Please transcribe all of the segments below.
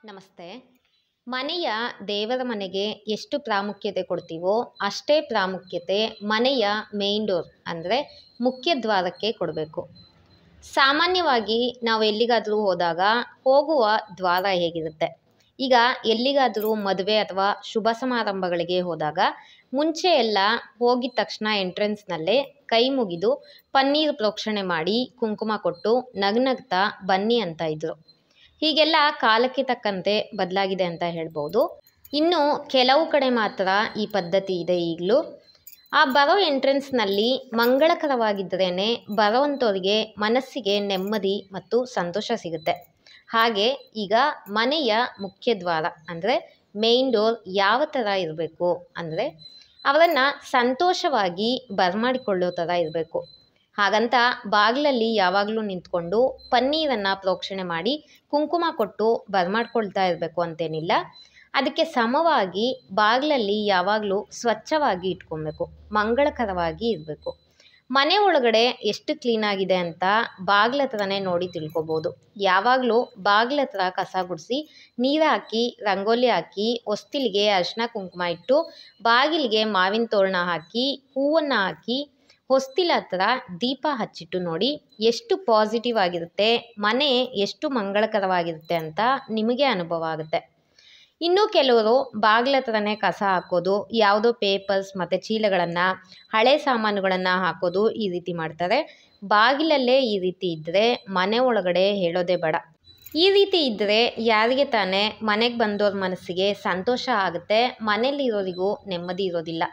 ನಮಸ್ತೆ. ಮನೆಯ ದೇವರ ಮನೆಗೆ ಎಷ್ಟು ಪ್ರಾಮುಖ್ಯತೆ ಕೊಡ್ತೀವೋ ಅಷ್ಟೇ ಪ್ರಾಮುಖ್ಯತೆ ಮನೆಯ ಮೇನ್ ಡೋರ್ ಅಂದರೆ ಮುಖ್ಯ ದ್ವಾರಕ್ಕೆ ಕೊಡಬೇಕು. ಸಾಮಾನ್ಯವಾಗಿ ನಾವು ಎಲ್ಲಿಗಾದರೂ ಹೋದಾಗ ಹೋಗುವ ದ್ವಾರ ಹೇಗಿರುತ್ತೆ? ಈಗ ಎಲ್ಲಿಗಾದರೂ ಮದುವೆ ಅಥವಾ ಶುಭ ಸಮಾರಂಭಗಳಿಗೆ ಹೋದಾಗ ಮುಂಚೆ ಎಲ್ಲ ಹೋಗಿದ ತಕ್ಷಣ ಎಂಟ್ರೆನ್ಸ್ನಲ್ಲೇ ಕೈ ಮುಗಿದು ಪನ್ನೀರು ಪ್ರೋಕ್ಷಣೆ ಮಾಡಿ ಕುಂಕುಮ ಕೊಟ್ಟು ನಗ್ನಗ್ತಾ ಬನ್ನಿ ಅಂತ ಇದ್ರು. ಹೀಗೆಲ್ಲ ಕಾಲಕ್ಕೆ ತಕ್ಕಂತೆ ಬದಲಾಗಿದೆ ಅಂತ ಹೇಳ್ಬೋದು. ಇನ್ನು ಕೆಲವು ಕಡೆ ಮಾತ್ರ ಈ ಪದ್ಧತಿ ಇದೆ ಈಗಲೂ. ಆ ಬರೋ ಎಂಟ್ರೆನ್ಸ್ನಲ್ಲಿ ಮಂಗಳಕರವಾಗಿದ್ದರೇ ಬರೋವಂಥವ್ರಿಗೆ ಮನಸ್ಸಿಗೆ ನೆಮ್ಮದಿ ಮತ್ತು ಸಂತೋಷ ಸಿಗುತ್ತೆ. ಹಾಗೆ ಈಗ ಮನೆಯ ಮುಖ್ಯ ದ್ವಾರ ಅಂದರೆ ಮೇನ್ ಡೋರ್ ಯಾವ ಥರ ಇರಬೇಕು ಅಂದರೆ ಅವರನ್ನು ಸಂತೋಷವಾಗಿ ಬರಮಾಡಿಕೊಳ್ಳೋ ಥರ ಇರಬೇಕು. ಹಾಗಂತ ಬಾಗಿಲಲ್ಲಿ ಯಾವಾಗಲೂ ನಿಂತ್ಕೊಂಡು ಪನ್ನೀರನ್ನು ಪ್ರೋಕ್ಷಣೆ ಮಾಡಿ ಕುಂಕುಮ ಕೊಟ್ಟು ಬರಮಾಡ್ಕೊಳ್ತಾ ಇರಬೇಕು ಅಂತೇನಿಲ್ಲ. ಅದಕ್ಕೆ ಸಮವಾಗಿ ಬಾಗಿಲಲ್ಲಿ ಯಾವಾಗಲೂ ಸ್ವಚ್ಛವಾಗಿ ಇಟ್ಕೊಬೇಕು, ಮಂಗಳಕರವಾಗಿ ಇರಬೇಕು. ಮನೆ ಒಳಗಡೆ ಎಷ್ಟು ಕ್ಲೀನಾಗಿದೆ ಅಂತ ಬಾಗಿಲ ಹತ್ರನೇ ನೋಡಿ ತಿಳ್ಕೊಬೋದು. ಯಾವಾಗಲೂ ಬಾಗಿಲ ಹತ್ರ ಕಸ ಗುಡಿಸಿ ನೀರು ಹಾಕಿ ರಂಗೋಲಿ ಹಾಕಿ ಹೊಸ್ತಿಲಿಗೆ ಅರಿಶಿನ ಕುಂಕುಮ ಇಟ್ಟು ಬಾಗಿಲಿಗೆ ಮಾವಿನ ತೋರಣ ಹಾಕಿ ಹೂವನ್ನು ಹಾಕಿ ಹೊಸ್ತಿಲ ಹತ್ರ ದೀಪ ಹಚ್ಚಿಟ್ಟು ನೋಡಿ ಎಷ್ಟು ಪಾಸಿಟಿವ್ ಆಗಿರುತ್ತೆ, ಮನೆ ಎಷ್ಟು ಮಂಗಳಕರವಾಗಿರುತ್ತೆ ಅಂತ ನಿಮಗೆ ಅನುಭವ ಆಗುತ್ತೆ. ಇನ್ನು ಕೆಲವರು ಬಾಗಿಲ ಹತ್ರನೇ ಕಸ ಹಾಕೋದು, ಯಾವುದೋ ಪೇಪರ್ಸ್ ಮತ್ತು ಚೀಲಗಳನ್ನು ಹಳೆ ಸಾಮಾನುಗಳನ್ನು ಹಾಕೋದು ಈ ರೀತಿ ಮಾಡ್ತಾರೆ. ಬಾಗಿಲಲ್ಲೇ ಈ ರೀತಿ ಇದ್ದರೆ ಮನೆ ಒಳಗಡೆ ಹೇಳೋದೇ ಬೇಡ. ಈ ರೀತಿ ಇದ್ದರೆ ಯಾರಿಗೆ ತಾನೇ ಮನೆಗೆ ಬಂದವ್ರ ಮನಸ್ಸಿಗೆ ಸಂತೋಷ ಆಗುತ್ತೆ, ಮನೆಯಲ್ಲಿರೋರಿಗೂ ನೆಮ್ಮದಿ ಇರೋದಿಲ್ಲ.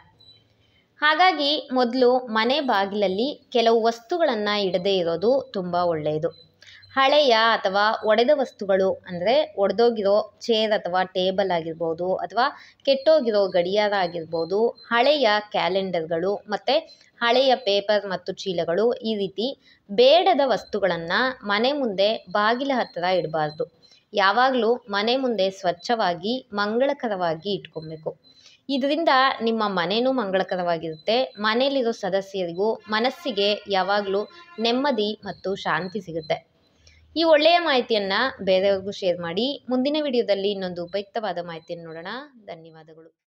ಹಾಗಾಗಿ ಮೊದಲು ಮನೆ ಬಾಗಿಲಲ್ಲಿ ಕೆಲವು ವಸ್ತುಗಳನ್ನು ಇಡದೇ ಇರೋದು ತುಂಬ ಒಳ್ಳೆಯದು. ಹಳೆಯ ಅಥವಾ ಒಡೆದ ವಸ್ತುಗಳು ಅಂದರೆ ಒಡೆದೋಗಿರೋ ಚೇರ್ ಅಥವಾ ಟೇಬಲ್ ಆಗಿರ್ಬೋದು, ಅಥವಾ ಕೆಟ್ಟೋಗಿರೋ ಗಡಿಯಾರ ಆಗಿರ್ಬೋದು, ಹಳೆಯ ಕ್ಯಾಲೆಂಡರ್ಗಳು ಮತ್ತು ಹಳೆಯ ಪೇಪರ್ ಮತ್ತು ಚೀಲಗಳು, ಈ ರೀತಿ ಬೇಡದ ವಸ್ತುಗಳನ್ನು ಮನೆ ಮುಂದೆ ಬಾಗಿಲ ಹತ್ತಿರ ಇಡಬಾರ್ದು. ಯಾವಾಗಲೂ ಮನೆ ಮುಂದೆ ಸ್ವಚ್ಛವಾಗಿ ಮಂಗಳಕರವಾಗಿ ಇಟ್ಕೊಬೇಕು. ಇದರಿಂದ ನಿಮ್ಮ ಮನೆಯೂ ಮಂಗಳಕರವಾಗಿರುತ್ತೆ, ಮನೆಯಲ್ಲಿರೋ ಸದಸ್ಯರಿಗೂ ಮನಸ್ಸಿಗೆ ಯಾವಾಗಲೂ ನೆಮ್ಮದಿ ಮತ್ತು ಶಾಂತಿ ಸಿಗುತ್ತೆ. ಈ ಒಳ್ಳೆಯ ಮಾಹಿತಿಯನ್ನು ಬೇರೆಯವ್ರಿಗೂ ಶೇರ್ ಮಾಡಿ. ಮುಂದಿನ ವಿಡಿಯೋದಲ್ಲಿ ಇನ್ನೊಂದು ಉಪಯುಕ್ತವಾದ ಮಾಹಿತಿಯನ್ನು ನೋಡೋಣ. ಧನ್ಯವಾದಗಳು.